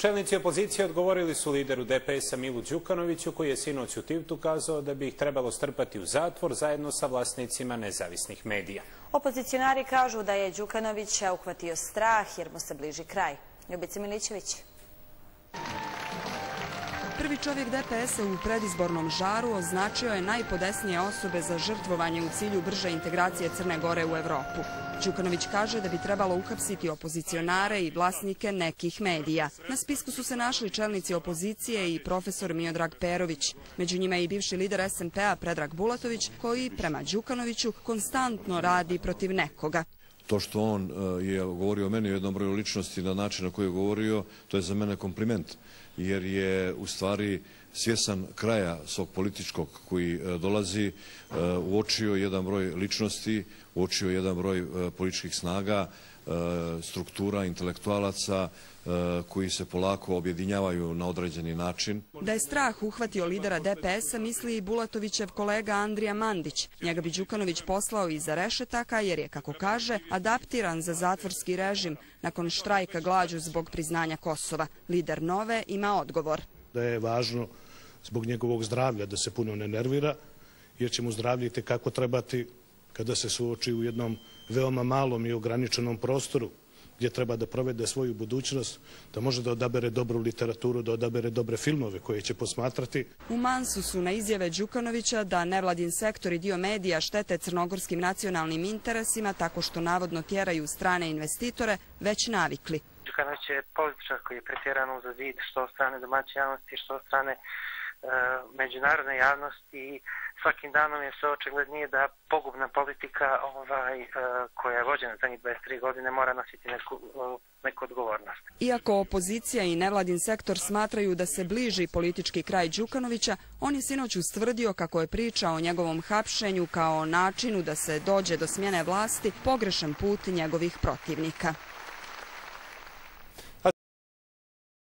Čelnici opozicije odgovorili su lideru DPS-a Milu Đukanoviću, koji je sinoć u Tivtu kazao da bi ih trebalo strpati u zatvor zajedno sa vlasnicima nezavisnih medija. Opozicionari kažu da je Đukanovića uhvatio strah jer mu se bliži kraj. Ljubica Milićević. Prvi čovjek DPS-a u predizbornom žaru označio je najpodesnije osobe za žrtvovanje u cilju brže integracije Crne Gore u Evropu. Đukanović kaže da bi trebalo uhapsiti opozicionare i vlasnike nekih medija. Na spisku su se našli čelnici opozicije i profesor Miodrag Perović. Među njima je i bivši lider SMP-a Predrag Bulatović, koji prema Đukanoviću konstantno radi protiv nekoga. To što on je govorio o meni u jednom broju ličnosti na način na koji je govorio, to je za mene kompliment, jer je u stvari svjesan kraja svog političkog koji dolazi, uočio jedan broj ličnosti, uočio jedan broj političkih snaga, struktura, intelektualaca koji se polako objedinjavaju na određeni način. Da je strah uhvatio lidera DPS-a misli i Bulatovićev kolega Andrija Mandić. Njega bi Đukanović poslao iza rešetaka jer je, kako kaže, adaptiran za zatvorski režim nakon štrajka glađu zbog priznanja Kosova. Lider Nove ima odgovor. Da je važno zbog njegovog zdravlja da se puno ne nervira, jer će mu zdravlje itekako trebati kada se suoči u jednom veoma malom i ograničenom prostoru gdje treba da provede svoju budućnost, da može da odabere dobru literaturu, da odabere dobre filmove koje će posmatrati. U Mansu su na izjave Đukanovića da nevladin sektor i dio medija štete crnogorskim nacionalnim interesima tako što navodno tjeraju strane investitore već navikli. Đukanović je političar koji je pretjerano za zid što od strane domaće javnosti, što od strane međunarodne javnosti i svakim danom je sve očiglednije da pogubna politika koja je vođena zadnjih 23 godine mora nositi neku odgovornost. Iako opozicija i nevladin sektor smatraju da se bliži politički kraj Đukanovića, on je sinoć ustvrdio kako je priča o njegovom hapšenju kao načinu da se dođe do smjene vlasti pogrešan put njegovih protivnika.